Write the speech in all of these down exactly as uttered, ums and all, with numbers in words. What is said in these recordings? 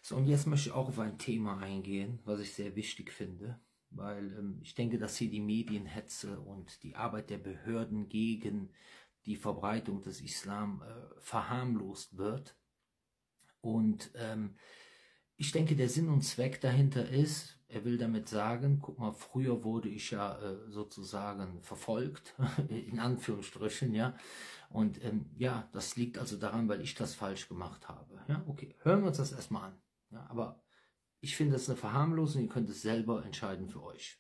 So, und jetzt möchte ich auch auf ein Thema eingehen, was ich sehr wichtig finde, weil ähm, ich denke, dass hier die Medienhetze und die Arbeit der Behörden gegen die Verbreitung des Islam äh, verharmlost wird. Und ähm, ich denke, der Sinn und Zweck dahinter ist, er will damit sagen, guck mal, früher wurde ich ja äh, sozusagen verfolgt, in Anführungsstrichen, ja. Und ähm, ja, das liegt also daran, weil ich das falsch gemacht habe. Ja, okay, hören wir uns das erstmal an. Ja, aber ich finde das eine Verharmlosung, ihr könnt es selber entscheiden für euch.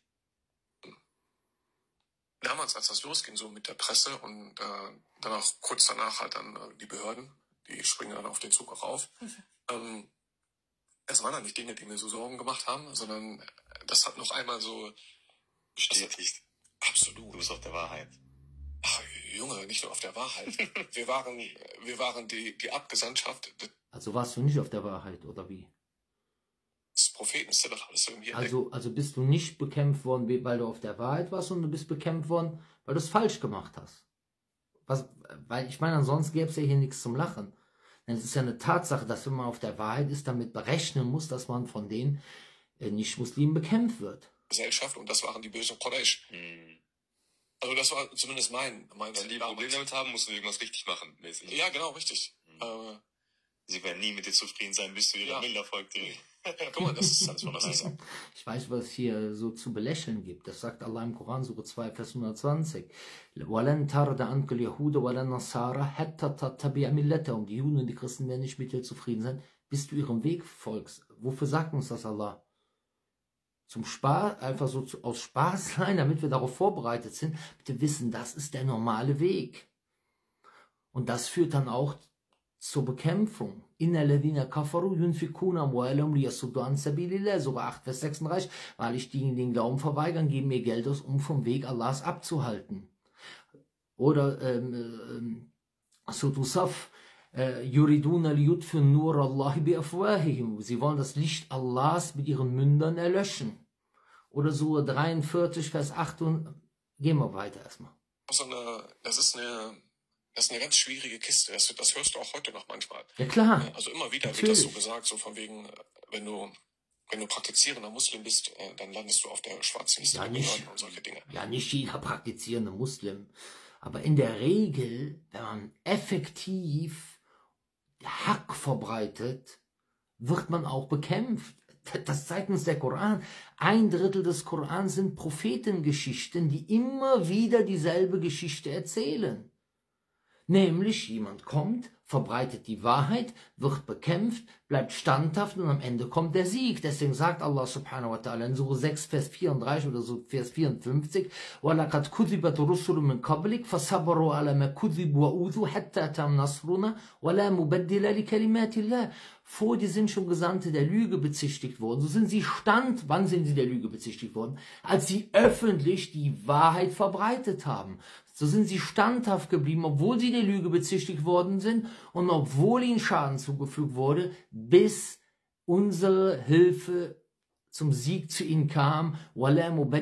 Damals, als das losging, so mit der Presse und äh, dann auch kurz danach halt dann äh, die Behörden, die springen dann auf den Zug auch auf. Mhm. Ähm, es waren dann nicht Dinge, die mir so Sorgen gemacht haben, sondern das hat noch einmal so bestätigt. Absolut. Du bist auf der Wahrheit. Ach, Junge, nicht nur auf der Wahrheit. wir waren, wir waren die, die Abgesandtschaft Also warst du nicht auf der Wahrheit, oder wie? des Propheten. Ist ja doch alles irgendwie also, also bist du nicht bekämpft worden, weil du auf der Wahrheit warst, sondern du bist bekämpft worden, weil du es falsch gemacht hast. Was, weil ich meine, ansonsten gäbe es ja hier nichts zum Lachen. Denn es ist ja eine Tatsache, dass wenn man auf der Wahrheit ist, damit berechnen muss, dass man von den äh, Nicht-Muslimen bekämpft wird. Gesellschaft, und das waren die bösen Quraysh. Hm. Also das war zumindest mein... mein Wenn die Probleme damit haben, musst du irgendwas richtig machen, mäßig. Ja, genau, richtig. Hm. Äh, Sie werden nie mit dir zufrieden sein, bis du ihrer ja. Bilder folgt. Guck mal, das ist alles, was das ist. Ich weiß, was es hier so zu belächeln gibt. Das sagt Allah im Koran, Sure zwei, Vers hundertzwanzig. وَلَنْ تَرْدَ عَنْكَ الْيَهُودَ وَلَا النَّصَارَى حَتَّى تَتَّبِعَ مِلَّتَهُمْ. Die Juden und die Christen werden nicht mit dir zufrieden sein, bis du ihrem Weg folgst. Wofür sagt uns das Allah? Zum Spaß, einfach so zu, aus Spaß sein, damit wir darauf vorbereitet sind. Bitte wissen, das ist der normale Weg. Und das führt dann auch zur Bekämpfung. Inna ladhina kafaru yunfikuna amwalahum liyasuddu an sabilillah. Sogar acht, Vers sechsunddreißig. Weil ich die, die den Glauben verweigern, geben ihr Geld aus, um vom Weg Allahs abzuhalten. Oder ähm, ähm, Sutusaf yuriduna liyutfi'u nur Allah bi afwahihim. Sie wollen das Licht Allahs mit ihren Mündern erlöschen. Oder Sure dreiundvierzig, Vers acht. Und gehen wir weiter erstmal. So eine, das ist eine Das ist eine ganz schwierige Kiste. Das, das hörst du auch heute noch manchmal. Ja, klar. Also immer wieder Natürlich. wird das so gesagt, so von wegen, wenn du, wenn du praktizierender Muslim bist, dann landest du auf der schwarzen Liste ja, der nicht, Behörden und solche Dinge. Ja, nicht jeder praktizierende Muslim. Aber in der Regel, wenn man effektiv Hack verbreitet, wird man auch bekämpft. Das zeigt uns der Koran. Ein Drittel des Korans sind Prophetengeschichten, die immer wieder dieselbe Geschichte erzählen. Nämlich, jemand kommt, verbreitet die Wahrheit, wird bekämpft, bleibt standhaft und am Ende kommt der Sieg. Deswegen sagt Allah subhanahu wa ta'ala in Sure sechs, Vers vierunddreißig oder so Vers vierundfünfzig, وَلَقَدْ كُذِبَتْ رُسُلٌ مِنْ قَبْلِكَ فَصَبَرُوا عَلَى مَا كُذِبُوا وَأُوذُوا حَتَّى أَتَاهُمْ نَصْرُنَا وَلَا مُبَدِّلَ لِكَلِمَاتِ اللَّهِ. Vor dir sind schon Gesandte der Lüge bezichtigt worden. So sind sie stand, wann sind sie der Lüge bezichtigt worden? Als sie öffentlich die Wahrheit verbreitet haben. So sind sie standhaft geblieben, obwohl sie der Lüge bezichtigt worden sind und obwohl ihnen Schaden zugefügt wurde, bis unsere Hilfe zum Sieg zu ihnen kam. Und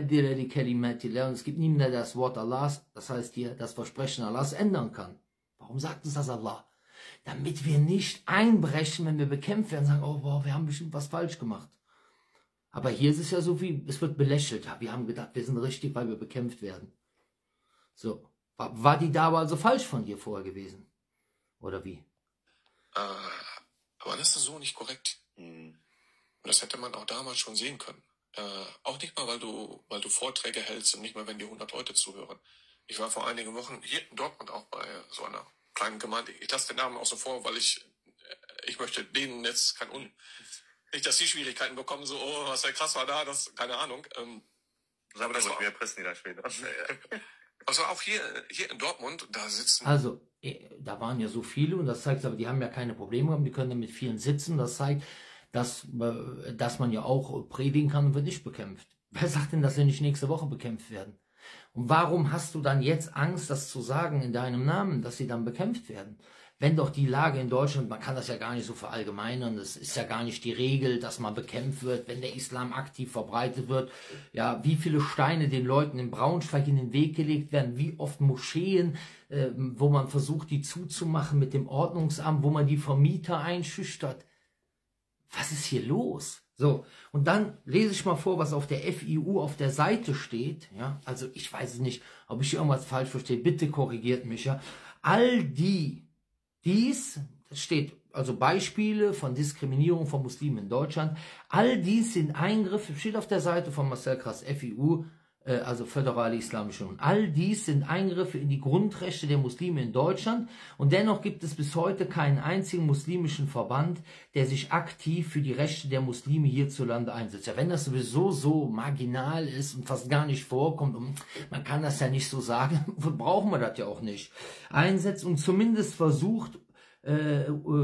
es gibt niemanden, der das Wort Allahs, das heißt hier das Versprechen Allahs, ändern kann. Warum sagt uns das Allah? Damit wir nicht einbrechen, wenn wir bekämpft werden, sagen, oh wow, wir haben bestimmt was falsch gemacht. Aber hier ist es ja so, wie es wird belächelt. Wir haben gedacht, wir sind richtig, weil wir bekämpft werden. So, war, war die Dawa also falsch von dir vorher gewesen? Oder wie? Äh, aber das ist so nicht korrekt. Und das hätte man auch damals schon sehen können. Äh, auch nicht mal, weil du, weil du Vorträge hältst und nicht mal, wenn dir hundert Leute zuhören. Ich war vor einigen Wochen hier in Dortmund auch bei so einer kleinen Gemeinde. Ich lasse den Namen außen vor, weil ich, ich möchte denen jetzt kein Un... Nicht, dass die Schwierigkeiten bekommen, so, oh, was der krass war da, das, keine Ahnung. Ähm, aber das war, wir pressen die da später. Also auch hier, hier in Dortmund, da sitzen... Also, da waren ja so viele und das zeigt aber, die haben ja keine Probleme gehabt, die können dann mit vielen sitzen. Das zeigt, dass, dass man ja auch predigen kann und wird nicht bekämpft. Wer sagt denn, dass wir nicht nächste Woche bekämpft werden? Und warum hast du dann jetzt Angst, das zu sagen in deinem Namen, dass sie dann bekämpft werden? Wenn doch die Lage in Deutschland, man kann das ja gar nicht so verallgemeinern, es ist ja gar nicht die Regel, dass man bekämpft wird, wenn der Islam aktiv verbreitet wird. Ja, wie viele Steine den Leuten in Braunschweig in den Weg gelegt werden, wie oft Moscheen, äh, wo man versucht, die zuzumachen mit dem Ordnungsamt, wo man die Vermieter einschüchtert. was ist hier los? So, und dann lese ich mal vor, was auf der F I U auf der Seite steht. Ja, also ich weiß nicht, ob ich irgendwas falsch verstehe. Bitte korrigiert mich. Ja, all die, dies, das steht also Beispiele von Diskriminierung von Muslimen in Deutschland. All dies sind Eingriffe, steht auf der Seite von Marcel Krass, F I U, äh, also Föderale Islamische Union. All dies sind Eingriffe in die Grundrechte der Muslime in Deutschland und dennoch gibt es bis heute keinen einzigen muslimischen Verband, der sich aktiv für die Rechte der Muslime hierzulande einsetzt. Ja, wenn das sowieso so marginal ist und fast gar nicht vorkommt und man kann das ja nicht so sagen, brauchen wir das ja auch nicht, einsetzt und zumindest versucht, Äh,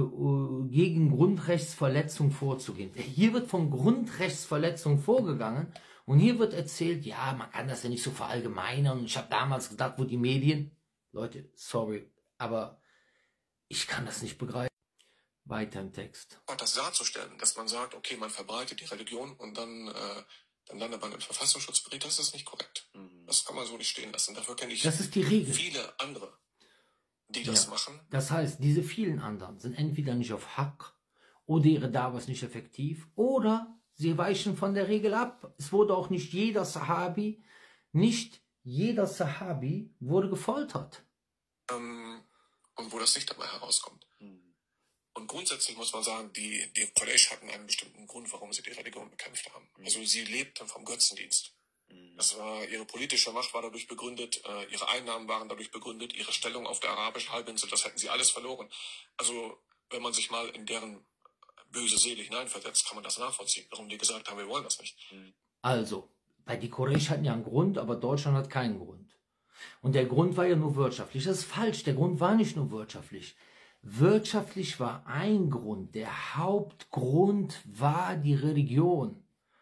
äh, gegen Grundrechtsverletzung vorzugehen. Hier wird von Grundrechtsverletzung vorgegangen und hier wird erzählt, ja, man kann das ja nicht so verallgemeinern. Ich habe damals gedacht, wo die Medien, Leute, sorry, aber ich kann das nicht begreifen. Weiter im Text. Das darzustellen, dass man sagt, okay, man verbreitet die Religion und dann, äh, dann landet man im Verfassungsschutzbericht, das ist nicht korrekt. Mhm. Das kann man so nicht stehen lassen. Dafür kenne ich das ist die Regel. viele andere, die das ja. machen. Das heißt, diese vielen anderen sind entweder nicht auf Hack oder ihre Dawa ist nicht effektiv oder sie weichen von der Regel ab. Es wurde auch nicht jeder Sahabi, nicht jeder Sahabi wurde gefoltert. Ähm, und wo das nicht dabei herauskommt. Mhm. Und grundsätzlich muss man sagen, die, die Quraysh hatten einen bestimmten Grund, warum sie die Religion bekämpft haben. Mhm. Also sie lebten vom Götzendienst. Das war, ihre politische Macht war dadurch begründet, äh, ihre Einnahmen waren dadurch begründet, ihre Stellung auf der arabischen Halbinsel, das hätten sie alles verloren. Also, wenn man sich mal in deren böse Seele hineinversetzt, kann man das nachvollziehen, warum die gesagt haben, wir wollen das nicht. Also, bei die Quraysh hatten ja einen Grund, aber Deutschland hat keinen Grund. Und der Grund war ja nur wirtschaftlich. Das ist falsch, der Grund war nicht nur wirtschaftlich. Wirtschaftlich war ein Grund, der Hauptgrund war die Religion.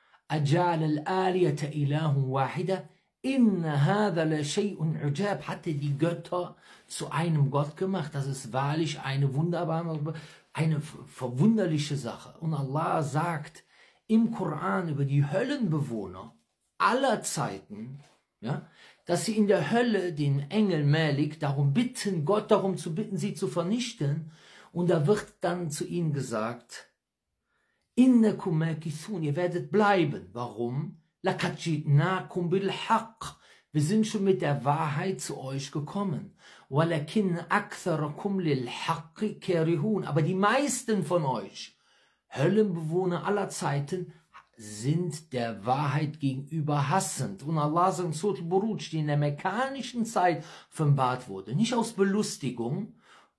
أجعل الآلية إله واحدة إن هذا لشيء عجاب, hatte die Götter zu einem Gott gemacht. Das ist wahrlich eine wunderbare, eine verwunderliche Sache. Und Allah sagt im Koran über die Höllenbewohner aller Zeiten, ja, dass sie in der Hölle den Engel Malik darum bitten, Gott darum zu bitten, sie zu vernichten. Und da wird dann zu ihnen gesagt, Innakum makithun, ihr werdet bleiben. Warum? Laqad ji'nakum bil haqq. Wir sind schon mit der Wahrheit zu euch gekommen. Walakin aktharakum lil haqqi karihun. Aber die meisten von euch, Höllenbewohner aller Zeiten, sind der Wahrheit gegenüber hassend. Und Allah sagt in Surah Al-Buruj, die in der mekkanischen Zeit offenbart wurde, nicht aus Belustigung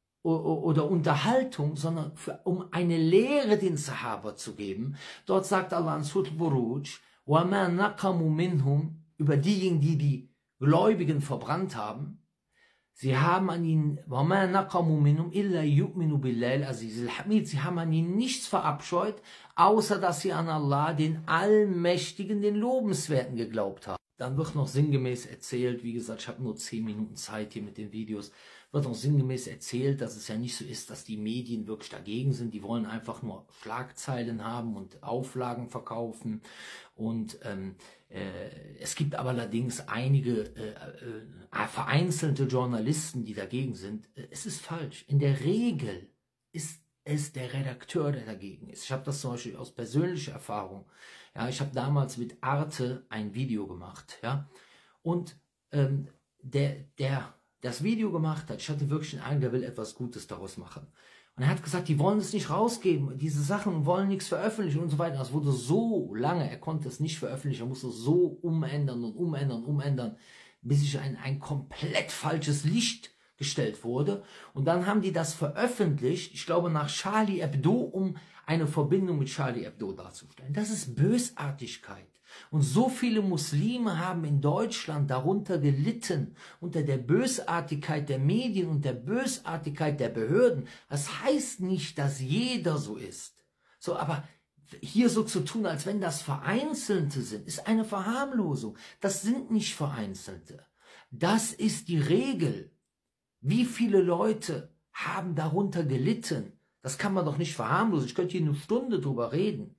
oder Unterhaltung, sondern für, um eine Lehre den Sahaba zu geben. Dort sagt Allah in Surah Al-Buruj, وَمَا نَقَمُوا مِنْهُمْ, über diejenigen, die die Gläubigen verbrannt haben, sie haben an ihnen, وَمَا نَقَمُوا مِنْهُمْ إِلَّا يُؤْمِنُوا بِاللَّهِ الْعَزِيزِ الْحَمِيدِ, sie haben an ihnen nichts verabscheut, außer dass sie an Allah, den Allmächtigen, den Lobenswerten geglaubt haben. Dann wird noch sinngemäß erzählt, wie gesagt, ich habe nur zehn Minuten Zeit hier mit den Videos, wird noch sinngemäß erzählt, dass es ja nicht so ist, dass die Medien wirklich dagegen sind. Die wollen einfach nur Schlagzeilen haben und Auflagen verkaufen. Und ähm, äh, es gibt aber allerdings einige äh, äh, vereinzelte Journalisten, die dagegen sind. Es ist falsch. In der Regel ist es der Redakteur, der dagegen ist. Ich habe das zum Beispiel aus persönlicher Erfahrung. Ja, ich habe damals mit Arte ein Video gemacht. Ja, und ähm, der, der das Video gemacht hat, ich hatte wirklich den Eindruck, der will etwas Gutes daraus machen. Und er hat gesagt, die wollen es nicht rausgeben, diese Sachen wollen nichts veröffentlichen und so weiter. Das wurde so lange, er konnte es nicht veröffentlichen, er musste es so umändern und umändern, umändern, bis ich ein, ein komplett falsches Licht gestellt wurde. Und dann haben die das veröffentlicht, ich glaube nach Charlie Hebdo, um eine Verbindung mit Charlie Hebdo darzustellen. Das ist Bösartigkeit. Und so viele Muslime haben in Deutschland darunter gelitten, unter der Bösartigkeit der Medien und der Bösartigkeit der Behörden. Das heißt nicht, dass jeder so ist. So, aber hier so zu tun, als wenn das Vereinzelte sind, ist eine Verharmlosung. Das sind nicht Vereinzelte. Das ist die Regel. Wie viele Leute haben darunter gelitten? Das kann man doch nicht verharmlosen. Ich könnte hier eine Stunde drüber reden.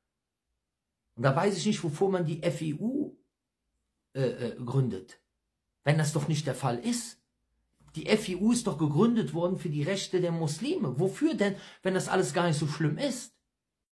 Und da weiß ich nicht, wovor man die F I U äh, äh, gründet. Wenn das doch nicht der Fall ist. Die F I U ist doch gegründet worden für die Rechte der Muslime. Wofür denn, wenn das alles gar nicht so schlimm ist?